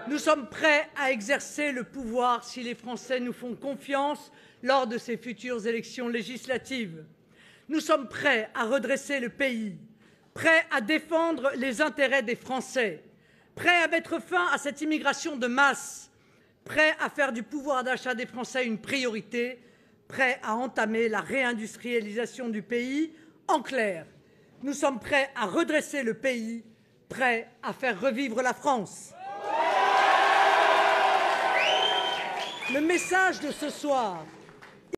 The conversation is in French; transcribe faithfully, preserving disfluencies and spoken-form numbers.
Nous sommes prêts à exercer le pouvoir si les Français nous font confiance lors de ces futures élections législatives. Nous sommes prêts à redresser le pays, prêts à défendre les intérêts des Français, prêts à mettre fin à cette immigration de masse, prêts à faire du pouvoir d'achat des Français une priorité, prêts à entamer la réindustrialisation du pays. En clair, nous sommes prêts à redresser le pays, prêts à faire revivre la France. Le message de ce soir